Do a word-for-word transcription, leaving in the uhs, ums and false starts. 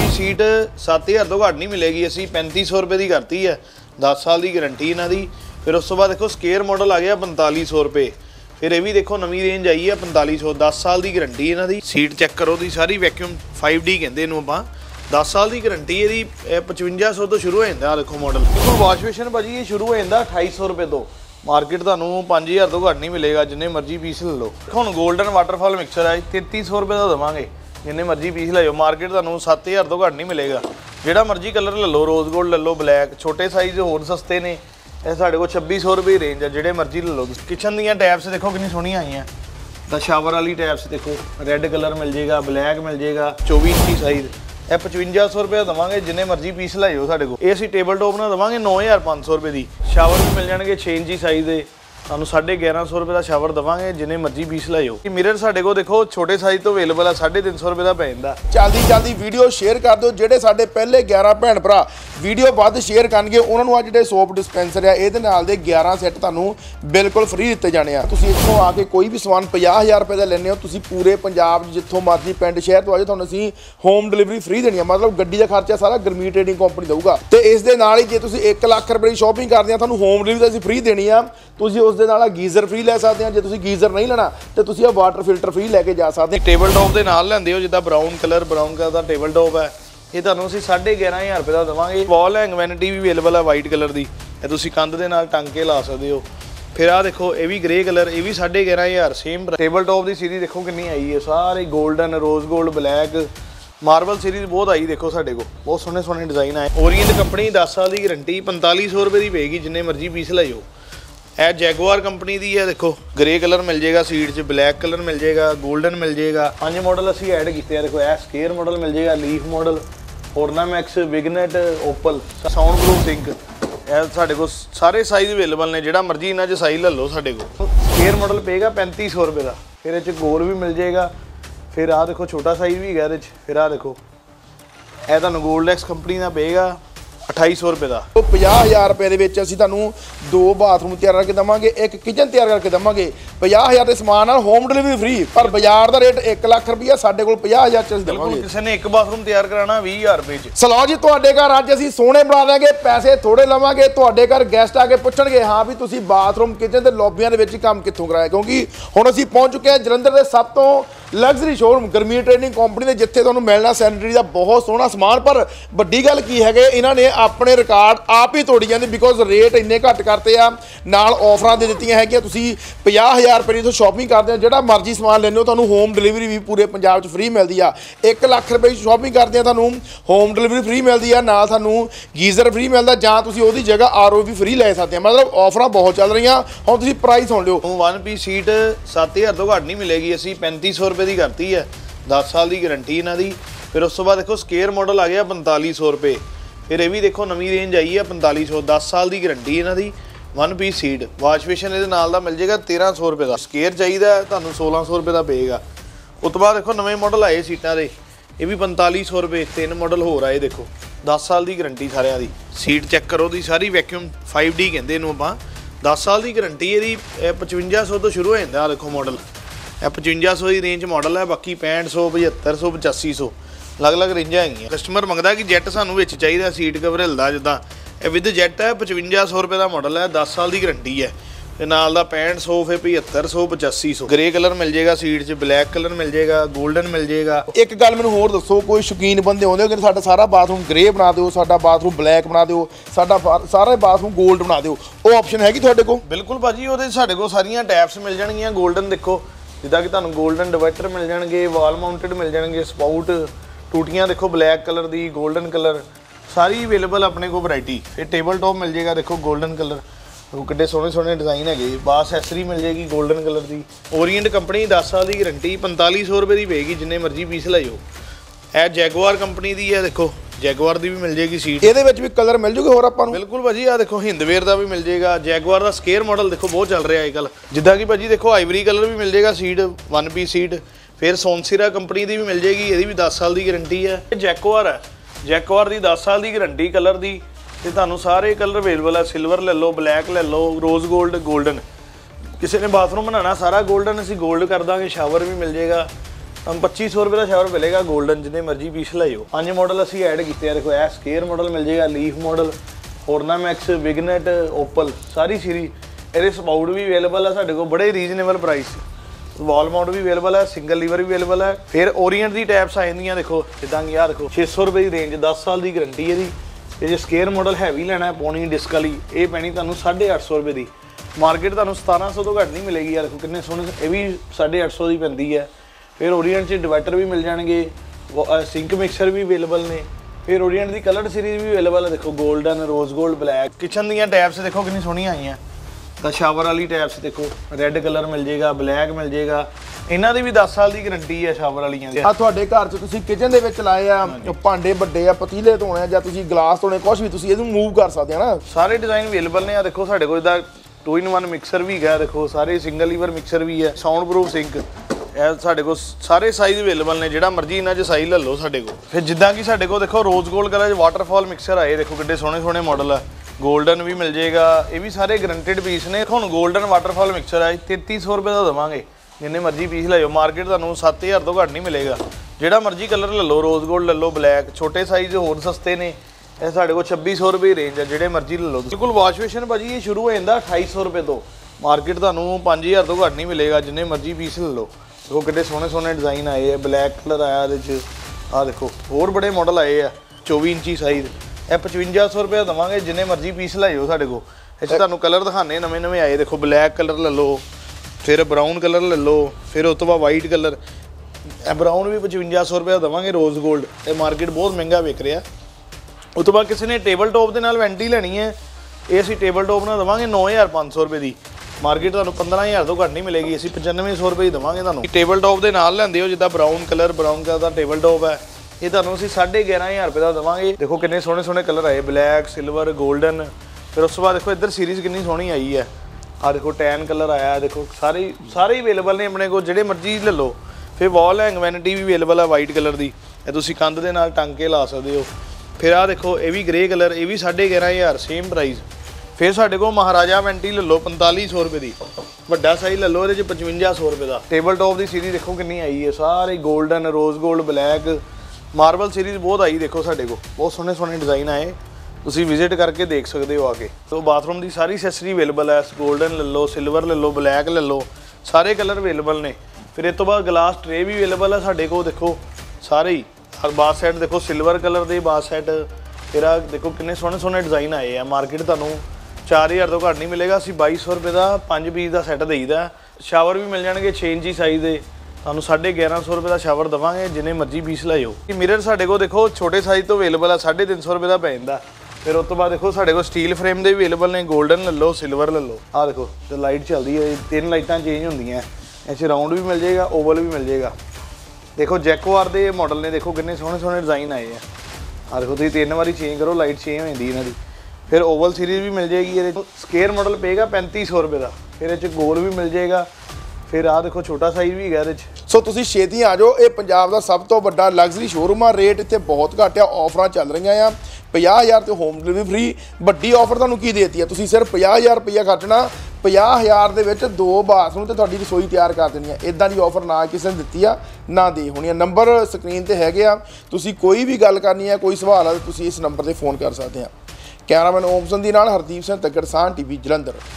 Seat सत्त हज़ार तो घट नहीं मिलेगी, असी पैंती सौ रुपये की करती है, दस साल की गारंटी इन्हों की। फिर उस तो बाद देखो स्केयर मॉडल आ गया पैंताली सौ रुपये। फिर ये भी देखो नवी रेंज आई है पैंताली सौ, दस साल की गारंटी इन्हों की। सीट चैक करो दी सारी वैक्यूम फाइव डी कहते हैं आप, दस साल की गारंटी ये पचवंजा सौ तो शुरू हो जाता। देखो मॉडल देखो वॉश बेसन भाजी ये शुरू हो जाता अठाई सौ रुपये तो, मार्केट तुहानूं पाँच हज़ार तो घट नहीं मिलेगा, जिन्ने मर्जी पीस ले लो। हुण गोल्डन वाटरफॉल मिक्सर है तेती सौ रुपये का देवांगे, जिन्ने मर्जी पीस ले जाओ, मार्केट तुहानूं सत्त हज़ार तो घट नहीं मिलेगा। जिहड़ा मर्जी कलर ले लो, रोज़ गोल्ड ले लो, ब्लैक, छोटे साइज़ होर सस्ते ने, ਇਹ ਸਾਡੇ ਕੋਲ छब्बी सौ रुपये रेंज है, ਜਿਹੜੇ मर्जी ले लो। किचन ਦੀਆਂ टैप्स देखो कितनी सोहनी आई हैं, द शावर वाली टैप्स देखो, रेड कलर मिल जाएगा, ब्लैक मिल जाएगा, चौबीस इंची साइज़, ਇਹ पचवंजा सौ रुपये देवांगे, जिन्ने मर्जी पीस ले जाओ ਸਾਡੇ ਕੋਲ। ਇਹ ਅਸੀਂ ਟੇਬਲ ਟੌਪ ਨਾਲ ਦੇਵਾਂਗੇ नौ हज़ार पाँच सौ रुपये ਦੀ। शावर भी मिल जाएंगे छे इंची साइज़ ਦੇ, ਤੁਹਾਨੂੰ साढ़े ग्यारह सौ रुपये का शावर देवांगे, जिन्ने मर्जी पीस ले जाओ। मिरर ਸਾਡੇ ਕੋਲ देखो छोटे साइज़ तो अवेलेबल है, साढ़े तीन सौ रुपये का पै ਜਾਂਦਾ। जल्दी जल्दी वीडियो शेयर कर दो, ਜਿਹੜੇ ਸਾਡੇ ਪਹਿਲੇ ग्यारह ਭੈਣ ਭਰਾ ਵੀਡੀਓ ਵੱਧ ਸ਼ੇਅਰ ਕਰਨਗੇ ਉਹਨਾਂ ਨੂੰ ਆ ਜਿਹੜੇ ਸੋਪ ਡਿਸਪੈਂਸਰ ਆ ਇਹਦੇ ਨਾਲ ਦੇ ग्यारह ਸੈੱਟ ਤੁਹਾਨੂੰ ਬਿਲਕੁਲ ਫ੍ਰੀ ਦਿੱਤੇ ਜਾਣੇ ਆ। ਤੁਸੀਂ ਇੱਥੋਂ ਆ ਕੇ ਕੋਈ ਵੀ ਸਮਾਨ ਪੰਜਾਹ ਹਜ਼ਾਰ ਰੁਪਏ ਦਾ ਲੈਣੇ ਹੋ, ਤੁਸੀਂ ਪੂਰੇ ਪੰਜਾਬ 'ਚ ਜਿੱਥੋਂ ਮਰਜ਼ੀ ਪਿੰਡ ਸ਼ਹਿਰ ਤੋਂ ਆ ਜਾਓ, ਤੁਹਾਨੂੰ ਅਸੀਂ ਹੋਮ ਡਿਲੀਵਰੀ ਫ੍ਰੀ ਦੇਣੀ ਆ। ਮਤਲਬ ਗੱਡੀ ਦਾ ਖਰਚਾ ਸਾਰਾ ਗਰਮੀ ਟ੍ਰੇਡਿੰਗ ਕੰਪਨੀ ਦਊਗਾ, ਤੇ ਇਸ ਦੇ ਨਾਲ ਹੀ ਜੇ ਤੁਸੀਂ ਇੱਕ ਲੱਖ ਰੁਪਏ ਦੀ ਸ਼ਾਪਿੰਗ ਕਰਦੇ ਆ ਤੁਹਾਨੂੰ ਹੋਮ ਡਿਲੀਵਰੀ ਅਸੀਂ ਫ੍ਰੀ ਦੇਣੀ ਆ। ਤੁਸੀਂ ਉਸ ਦੇ ਨਾਲ ਗੀਜ਼ਰ ਫ੍ਰੀ ਲੈ ਸਕਦੇ ਆ, ਜੇ ਤੁਸੀਂ ਗੀਜ਼ਰ ਨਹੀਂ ਲੈਣਾ ਤੇ ਤੁਸੀਂ ਆ ਵਾਟਰ ਫਿਲਟਰ ਫ੍ਰੀ ਲੈ ਕੇ ਜਾ ਸਕਦੇ। ਟੇਬਲ ਟੌਪ ਦੇ ਨਾਲ ਲੈਂਦੇ ਹੋ, ਜਿੱਦਾਂ ਬਰਾਊਨ ਕਲਰ ਬਰਾਊਨ ਕਲਰ ਦਾ ਟੇਬਲ ਟੌਪ ਹੈ, ਇਹ ਤੁਹਾਨੂੰ ਅਸੀਂ साढ़े ग्यारह हज़ार रुपये का देवांगे। वॉल हैंग वैनिटी भी अवेलेबल है वाइट कलर की, ਇਹ ਤੁਸੀਂ ਕੰਧ ਦੇ ਨਾਲ ਟੰਗ ਕੇ ਲਾ ਸਕਦੇ ਹੋ। फिर आ देखो ये भी ग्रे कलर, ये भी साढ़े ग्यारह हज़ार सेम। टेबल टॉप की सीरीज देखो कितनी आई है, सारे golden, rose gold, black, marble series बहुत आई। देखो साढ़े को बहुत सोहने सोहने डिजाइन आए। ओरिएंट कंपनी दस साल की गारंटी पैंताली सौ रुपये की पेगी, जिन्ने मर्जी पीस ले जाओ। यह जैगुआर कंपनी की है, देखो ग्रे कलर मिल जाएगा सीट च, ब्लैक कलर मिल जाएगा, गोल्डन मिल जाएगा। पांच मॉडल असी ऐड किए, देखो यह स्केयर मॉडल मिल जाएगा, leaf model, Ornamax, vignette, opal, sound proof sink. ਇਹ ਸਾਡੇ ਕੋਲ ਸਾਰੇ ਸਾਈਜ਼ ਅਵੇਲੇਬਲ ਨੇ, ਜਿਹੜਾ ਮਰਜ਼ੀ ਇਹਨਾਂ 'ਚ ਸਾਈਜ਼ ਲੈ ਲਓ ਸਾਡੇ ਕੋਲ। ਸਕੇਅਰ ਮਾਡਲ ਪਏਗਾ पैंती सौ रुपये ਦਾ, ਫਿਰ ਇਹ 'ਚ ਗੋਲ ਵੀ ਮਿਲ ਜਾਏਗਾ। ਫਿਰ ਆਹ ਦੇਖੋ ਛੋਟਾ ਸਾਈਜ਼ ਵੀ ਹੈਗਾ ਇਹਦੇ 'ਚ। ਫਿਰ ਆਹ ਦੇਖੋ ਇਹ ਤੁਹਾਨੂੰ ਗੋਲਡੈਕਸ ਕੰਪਨੀ ਦਾ ਪਏਗਾ अठाई सौ रुपये का। तो पचास हज़ार रुपये ਦੇ ਵਿੱਚ ਅਸੀਂ ਤੁਹਾਨੂੰ ਦੋ ਬਾਥਰੂਮ ਤਿਆਰ ਕਰਕੇ ਦੇਵਾਂਗੇ, ਇੱਕ ਕਿਚਨ ਤਿਆਰ ਕਰਕੇ ਦੇਵਾਂਗੇ। पचास हज़ार ਦੇ ਸਮਾਨ ਨਾਲ ਹੋਮ ਡਿਲੀਵਰੀ ਫ੍ਰੀ, ਪਰ ਬਾਜ਼ਾਰ ਦਾ ਰੇਟ ਇੱਕ ਲੱਖ ਰੁਪਈਆ, ਸਾਡੇ ਕੋਲ पचास हज़ार ਚ ਅਸੀਂ ਦੇਵਾਂਗੇ। ਕਿਸੇ ਨੇ ਇੱਕ ਬਾਥਰੂਮ ਤਿਆਰ ਕਰਾਣਾ ਵੀਹ ਹਜ਼ਾਰ ਰੁਪਏ ਚ। ਸਲੋ ਜੀ, ਤੁਹਾਡੇ ਘਰ ਅੱਜ ਅਸੀਂ ਸੋਹਣੇ ਬਣਾ ਦੇਵਾਂਗੇ, ਪੈਸੇ ਥੋੜੇ ਲਵਾਂਗੇ। ਤੁਹਾਡੇ ਘਰ ਗੈਸਟ ਆ ਕੇ ਪੁੱਛਣਗੇ ਹਾਂ ਵੀ ਤੁਸੀਂ ਬਾਥਰੂਮ ਕਿਚਨ ਤੇ ਲੌਬੀਆਂ ਦੇ ਵਿੱਚ ਕੰਮ ਕਿੱਥੋਂ ਕਰਾਇਆ, ਕਿਉਂਕਿ ਹੁਣ ਅਸੀਂ ਪਹੁੰਚ ਚੁੱਕੇ ਹਾਂ ਜਲੰਧਰ ਦੇ ਸਭ ਤੋਂ luxury showroom Garmi trading company ਦੇ, ਜਿੱਥੇ ਤੁਹਾਨੂੰ ਮਿਲਣਾ ਸੈਨੇਟਰੀ ਦਾ ਬਹੁਤ ਸੋਹਣਾ ਸਮਾਨ। ਪਰ ਵੱਡੀ ਗੱਲ ਕੀ ਹੈਗੇ, ਇਹਨਾਂ ਨੇ ਆਪਣੇ ਰਿਕਾਰਡ ਆਪ ਹੀ ਤੋੜੀ ਜਾਂਦੇ, ਬਿਕੋਜ਼ ਰੇਟ ਇੰਨੇ ਘੱਟ ਕਰਤੇ ਆ, ਨਾਲ ਆਫਰਾਂ ਦੇ ਦਿੱਤੀਆਂ ਹੈਗੀਆਂ। ਤੁਸੀਂ ਪੰਜਾਹ ਹਜ਼ਾਰ ਰੁਪਏ ਦੀ ਤੋਂ ਸ਼ਾਪਿੰਗ ਕਰਦੇ ਹੋ, ਜਿਹੜਾ ਮਰਜ਼ੀ ਸਮਾਨ ਲੈਂਦੇ ਹੋ ਤੁਹਾਨੂੰ ਹੋਮ ਡਿਲੀਵਰੀ ਵੀ ਪੂਰੇ ਪੰਜਾਬ 'ਚ ਫ੍ਰੀ ਮਿਲਦੀ ਆ। ਇੱਕ ਲੱਖ ਰੁਪਏ ਦੀ ਸ਼ਾਪਿੰਗ ਕਰਦੇ ਆ ਤੁਹਾਨੂੰ ਹੋਮ ਡਿਲੀਵਰੀ ਫ੍ਰੀ ਮਿਲਦੀ ਆ, ਨਾਲ ਤੁਹਾਨੂੰ ਗੀਜ਼ਰ ਫ੍ਰੀ ਮਿਲਦਾ, ਜਾਂ ਤੁਸੀਂ ਉਹਦੀ ਜਗ੍ਹਾ ਆਰ ਓ ਵੀ ਫ੍ਰੀ ਲੈ ਸਕਦੇ ਆ। ਮਤਲਬ ਆਫਰਾਂ ਬਹੁਤ ਚੱਲ ਰਹੀਆਂ। ਹੁਣ ਤੁਸੀਂ ਪ੍ਰਾਈਸ ਸੁਣ ਲਿਓ, वन पीस सीट सत्त हज़ार तो घट नहीं मिलेगी, असी पैंती सौ रुपये की करती है, दस साल की गारंटी इन्हों की। फिर उस तो बाद देखो स्केयर मॉडल आ गया पैंताली सौ रुपये। फिर ये भी देखो नवी रेंज आई है पैंताली सौ, दस साल की गारंटी इन्हों की। One piece seat wash basin ये नाल दा मिल जाएगा तेरह सौ रुपये का। स्केयर चाहिए तुहानूं सोलह सौ रुपये का पेगा। उस तो बाद देखो नवे मॉडल आए सीटां दे, ये भी पैंताली सौ रुपये। तीन मॉडल होर आए देखो, दस साल की गारंटी सारिਆਂ ਦੀ। सीट चैक करो दी सारी वैक्यूम फाइव डी कहते हैं ਆਪਾਂ, दस साल की गारंटी ये पचवंजा सौ तो शुरू हो जाता। देखो मॉडल ਇਹ पचवंजा सौ की रेंज मॉडल है, बाकी पैंठ सौ, पचहत्तर सौ, पचासी सौ अलग अलग रेंजा है। कस्टमर मंगता कि जैट सानू विच चाहिए, सीट कवर हिलदा जिद्दां, ਇਹ विद जैट है। पचवंजा सौ रुपये का मॉडल है, दस साल की गारंटी है। ਤੇ ਨਾਲ ਦਾ पैंठ सौ, फिर पचहत्तर सौ, पचासी सौ। ग्रे कलर मिल जाएगा सीट 'ਚ, ब्लैक कलर मिल जाएगा, गोल्डन मिल जाएगा। ਇੱਕ ਗੱਲ ਮੈਨੂੰ ਹੋਰ ਦੱਸੋ, ਕੋਈ ਸ਼ੌਕੀਨ ਬੰਦੇ ਆਉਂਦੇ ਹੋ ਕਿ ਸਾਡਾ ਸਾਰਾ ਬਾਥਰੂਮ ਗ੍ਰੇ ਬਣਾ ਦਿਓ, ਸਾਡਾ ਬਾਥਰੂਮ ਬਲੈਕ ਬਣਾ ਦਿਓ, ਸਾਡਾ ਸਾਰਾ ਬਾਥਰੂਮ 골ਡ ਬਣਾ ਦਿਓ, ਉਹ ਆਪਸ਼ਨ ਹੈਗੀ ਤੁਹਾਡੇ ਕੋਲ? ਬਿਲਕੁਲ ਭਾਜੀ, ਉਹਦੇ ਸਾਡੇ ਕੋਲ ਸਾਰੀਆਂ ਟੈਪਸ ਮਿਲ ਜਾਣਗੀਆਂ। 골ਡਨ ਦੇਖੋ, ਜਿੱਦਾਂ ਕਿ ਤੁਹਾਨੂੰ 골ਡਨ ਡਿਵਾਈਡਰ ਮਿਲ ਜਾਣਗੇ, ਵਾਲ ਮਾਊਂਟਡ ਮਿਲ ਜਾਣਗੇ, ਸਪਾਊਟ, ਟੂਟੀਆਂ ਦੇਖੋ ਬਲੈਕ ਕਲਰ ਦੀ, 골ਡਨ ਕਲਰ, ਸਾਰੀ ਅਵੇਲੇਬਲ ਆਪਣੇ ਕੋਲ ਵੈਰਾਈਟੀ। ਫਿਰ ਟੇਬਲ ਟੌਪ ਮਿਲ ਜਾਏਗਾ, ਦੇਖੋ 골ਡਨ ਕਲਰ, ਉਹ ਕਿੱਡੇ ਸੋਹਣੇ ਸੋਹਣੇ ਡਿਜ਼ਾइन है। बास एसरी मिल जाएगी गोल्डन कलर की। ओरिएंट कंपनी दस साल की गारंटी पैंताली सौ रुपये की पेगी, जिन्ने मर्जी पीस ले जाओ। यह जैगुआर कंपनी की है, देखो जैगुआर की भी मिल जाएगी सीट। ये कलर मिल जूगे होर आपां नूं? बिल्कुल भाजी, आ देखो हिंदवेयर का भी मिल जाएगा। जैगुआर का स्केयर मॉडल देखो बहुत चल रहा है आजकल, जिद्दां कि भाजी देखो आइवरी कलर भी मिल जाएगा सीट, वन पीस सीट। फिर सोनसिरा कंपनी की भी मिल जाएगी, ये भी दस साल की गारंटी है। जैगुआर है, जैगुआर की दस साल की गारंटी कलर की। ਤੇ ਤੁਹਾਨੂੰ ਸਾਰੇ ਕਲਰ ਅਵੇਲੇਬਲ ਹੈ, ਸਿਲਵਰ ਲੈ ਲਓ, ਬਲੈਕ ਲੈ ਲਓ, ਰੋਜ਼ ਗੋਲਡ, 골ਡਨ। ਕਿਸੇ ਨੇ ਬਾਥਰੂਮ ਬਣਾਉਣਾ ਸਾਰਾ 골ਡਨ ਅਸੀਂ 골ਡ ਕਰ ਦਾਂਗੇ। ਸ਼ਾਵਰ ਵੀ ਮਿਲ ਜਾਏਗਾ, हम पच्चीस सौ रुपये का शावर मिलेगा गोल्डन, जिन्हें मर्जी पीस लाइयो। पांच मॉडल असी ऐड किए देखो, ए स्केयर मॉडल मिल जाएगा, लीफ मॉडल, ऑर्नामैक्स, बिगनेट, ओपल, सारी सीरीज। ये स्पाउट भी अवेलेबल है साढ़े को बड़े रीजनेबल प्राइस। वॉल माउंट भी अवेलेबल है, सिंगल लीवर भी अवेलेबल है। फिर ओरीएंट की टैप्स आ जाएंगी देखो, जिदा कि यार देखो छे सौ रुपये की रेंज, दस साल की गारंटी है। ये जो स्केयर मॉडल हैवी लेना है पौनी डिस्क वाली, ये पैनी तुहानू साढ़े अठ सौ रुपये की। मार्केट तुहानू सतारह सौ तो घट नहीं मिलेगी यार, देखो कितने सोहने, ये भी साढ़े अठ सौ की पैंती है। फिर ओरीएंट से डिवाइडर भी मिल जाएंगे, सिंक मिक्सर भी अवेलेबल ने। फिर ओरीएंट की कलर सीरीज भी अवेलेबल है देखो, golden, rose gold, black. Kitchen दी टैप्स देखो कितनी सोहनियां आई हैं। तो शावर वाली टैप्स देखो, रैड कलर मिल जाएगा, ब्लैक मिल जाएगा। इन्हों की भी दस साल की गारंटी है शावर वालियां दी। ਆ ਤੁਹਾਡੇ ਘਰ 'ਚ ਤੁਸੀਂ ਕਿਚਨ ਦੇ ਵਿੱਚ ਲਾਏ ਆ ਭਾਂਡੇ ਵੱਡੇ ਆ, ਪਤੀਲੇ ਧੋਣੇ ਆ ਜਾਂ ਤੁਸੀਂ ਗਲਾਸ ਧੋਣੇ, ਕੁਝ ਵੀ ਤੁਸੀਂ ਇਹਨੂੰ ਮੂਵ ਕਰ ਸਕਦੇ ਆ ਨਾ। ਸਾਰੇ ਡਿਜ਼ਾਈਨ ਅਵੇਲੇਬਲ ਨੇ। ਆ ਦੇਖੋ ਸਾਡੇ ਕੋਲ ਇਹਦਾ टू इन वन ਮਿਕਸਰ ਵੀ ਹੈਗਾ, ਦੇਖੋ ਸਾਰੇ ਸਿੰਗਲ ਲੀਵਰ ਮਿਕਸਰ ਵੀ ਹੈ, ਸਾਊਂਡ ਪ੍ਰੂਫ ਸਿੰਕ। ਇਹ ਸਾਡੇ ਕੋਲ ਸਾਰੇ ਸਾਈਜ਼ ਅਵੇਲੇਬਲ ਨੇ, ਜਿਹੜਾ ਮਰਜ਼ੀ ਇਹਨਾਂ 'ਚ ਸਾਈਜ਼ ਲੈ ਲਓ ਸਾਡੇ ਕੋਲ। ਫਿਰ ਜਿੱਦਾਂ ਕਿ ਸਾਡੇ ਕੋਲ ਦੇਖੋ ਰੋਜ਼ ਗੋਲਡ ਕਲਰ 'ਚ ਵਾਟਰਫਾਲ ਮਿਕਸਰ ਆਏ, ਦੇਖੋ ਕਿੱਡੇ ਸੋਹਣੇ ਸੋਹਣੇ ਮਾਡਲ ਆ। गोल्डन भी मिल जाएगा, ये भी सारे ग्रंटेड पीस ने। हम गोल्डन वाटरफॉल मिक्सर है तैंतीस सौ रुपये का देवांगे, जिन्ने मर्जी पीस लो। मार्केट तुहानू सत्त हज़ार तो घट नहीं मिलेगा। जिहड़ा मर्जी कलर ले लो, रोज गोल्ड ले लो, ब्लैक, छोटे साइज होर सस्ते ने। ये साढ़े को छब्बी सौ रुपये रेंज है, जिहड़े मर्जी ले लो। बिल्कुल वॉश बेसन भाजी ये शुरू हो जाता अठाई सौ रुपये तो। मार्केट तुहानू पाँच हज़ार तो घट नहीं मिलेगा, जिन्ने मर्जी पीस ले लो। देखो कितने सोहने सोहने डिज़ाइन आए हैं, ब्लैक कलर आया ये। आ देखो होर बड़े मॉडल आए हैं, चौबी इंची साइज। ਇਹ पचवंजा सौ रुपये देवांगे, जिन्ने मर्जी पीस लाइयो साढ़े को। इस तुहानू कलर दिखाने नवे नवे आए, देखो ब्लैक कलर ले लो, फिर ब्राउन कलर ले लो, फिर उस तो बाद वाइट कलर। ब्राउन भी पचवंजा सौ रुपये देवांगे, रोज गोल्ड। ये मार्केट बहुत महंगा विक रहा। उस तो बाद किसी ने टेबल टॉप के नाल वेंटी लेनी है, ये असीं टेबल टॉप ना देवांगे नौ हज़ार पाँच सौ रुपये की। मार्केट तुहानू पंद्रह हज़ार तो घट नहीं मिलेगी, असीं पचानवे सौ रुपये देवांगे तुहानू। टेबल टॉप के नाल लैंदे हो जिद्दां ब्राउन कलर, ब्राउन कलर का टेबल टॉप है, ये तुहानू असीं साढ़े ग्यारह हज़ार रुपये का देवांगे। देखो कितने सोहने सोहने कलर आए, ब्लैक, सिल्वर, गोल्डन। फिर उस बाद देखो इधर सीरीज़ कितनी सोहनी आई है। आ देखो टैन कलर आया, देखो सारे सारे ही अवेलेबल ने अपने को, जिहड़े मर्जी ले लो। फिर वॉल हैंग वैनिटी भी अवेलेबल है वाइट कलर की, ये तुसीं कंध दे नाल टंग के ला सकते हो। फिर आ देखो ये भी ग्रे कलर, ये भी साढ़े ग्यारह हज़ार सेम प्राइस। फिर साढ़े को महाराजा वैंटी ले लो पंताली सौ रुपये की, वड्डा साइज ले लो, ये पचवंजा सौ रुपये का। टेबल टॉप की सीरीज़ देखो कितनी आई है, सारे golden, rose gold, black, marble series बहुत आई। देखो साढ़े को बहुत सोहने सोहने डिज़ाइन आए, तुसीं विजिट करके देख सकते हो आके। तो बाथरूम की सारी एक्सेसरी अवेलेबल है, गोल्डन ले लो, सिल्वर ले लो, ब्लैक ले लो, सारे कलर अवेलेबल ने। फिर इस तो बाद ग्लास ट्रे भी अवेलेबल है साढ़े को, देखो सारे ही। बाथ सैट देखो सिल्वर कलर के बाथ सैट। फिर आ देखो कितने सोहने सोहने डिज़ाइन आए हैं। मार्केट तुहानू चार हज़ार तो घट नहीं मिलेगा, असीं बाई सौ रुपये का पाँच पीस का सैट देईदा। शावर भी मिल जाएंगे छे इंची साइज़ के, तुहानू साढ़े ग्यारह सौ रुपये का शावर देवांगे, जिन्ने मर्जी पीस लाइयो। मिरर साढ़े को देखो छोटे साइज तो अवेलेबल है, साढ़े तीन सौ रुपये का पै जांदा। फिर उस तो बाद देखो साढ़े को स्टील फ्रेम के भी अवेलेबल ने, गोल्डन ले लो, सिल्वर ले लो। आ देखो जो लाइट चलती है, तीन लाइटां चेंज होंदियां, ऐसे राउंड भी मिल जाएगा, ओवल भी मिल जाएगा। देखो जैकोआर के मॉडल ने, देखो कितने सोहने सोहने डिज़ाइन आए हैं। आ देखो तुसीं तीन बारी चेंज करो, लाइट चेंज हो जाती इन्हां दी। फिर ओवल सीरीज़ भी मिल जाएगी, ये स्केयर मॉडल पेगा पैंती सौ रुपये का। फिर ये गोल भी मिल जाएगा। फिर आ देखो छोटा साइज भी है। ਸੋ ਤੁਸੀਂ ਛੇਤੀ ਆ ਜਾਓ, ਇਹ ਪੰਜਾਬ ਦਾ ਸਭ ਤੋਂ ਵੱਡਾ ਲਗਜ਼ਰੀ ਸ਼ੋਰੂਮ ਆ। ਰੇਟ ਇੱਥੇ ਬਹੁਤ ਘੱਟ ਆ, ਆਫਰਾਂ ਚੱਲ ਰਹੀਆਂ ਆ। ਪੰਜਾਹ ਹਜ਼ਾਰ ਤੇ ਹੋਮ ਡਿਲੀਵਰੀ ਫ੍ਰੀ। ਵੱਡੀ ਆਫਰ ਤੁਹਾਨੂੰ ਕੀ ਦੇਤੀ ਆ, ਤੁਸੀਂ ਸਿਰਫ ਪੰਜਾਹ ਹਜ਼ਾਰ ਰੁਪਈਆ ਖਰਚਣਾ, ਪੰਜਾਹ ਹਜ਼ਾਰ ਦੇ ਵਿੱਚ ਦੋ ਬਾਥਰੂਮ ਤੇ ਤੁਹਾਡੀ ਰਸੋਈ ਤਿਆਰ ਕਰ ਦੇਣੀ ਆ। ਇਦਾਂ ਦੀ ਆਫਰ ਨਾ ਕਿਸੇ ਨੇ ਦਿੱਤੀ ਆ, ਨਾ ਦੇ ਹੋਣੀ ਆ। ਨੰਬਰ ਸਕਰੀਨ ਤੇ ਹੈਗੇ ਆ, ਤੁਸੀਂ ਕੋਈ ਵੀ ਗੱਲ ਕਰਨੀ ਆ, ਕੋਈ ਸਵਾਲ ਆ, ਤੁਸੀਂ ਇਸ ਨੰਬਰ ਤੇ ਫੋਨ ਕਰ ਸਕਦੇ ਆ। ਕੈਮਰਾਮੈਨ ਓਮਸਨ ਦੀ ਨਾਲ ਹਰਦੀਪ ਸਿੰਘ ਤੱਕੜ, ਸਾਨ ਟੀਵੀ ਜਲੰਧਰ।